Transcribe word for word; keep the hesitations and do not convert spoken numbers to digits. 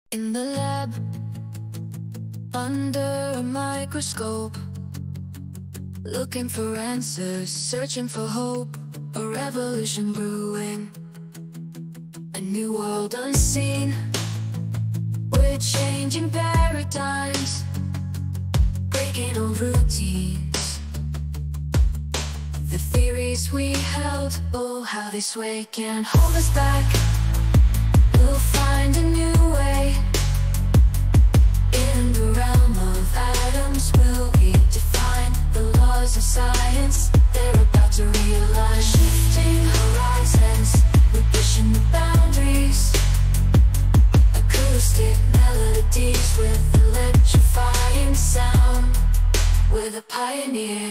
In the lab, under a microscope, looking for answers, searching for hope. A revolution brewing, a new world unseen. We're changing paradigms, breaking old routines. The theories we held, oh how they sway, can't hold us back. We'll find a new way. In the realm of atoms, we'll redefine the laws of science. They're about to realize, shifting horizons, we're pushing the boundaries. Acoustic melodies with electrifying sound. We're the pioneers.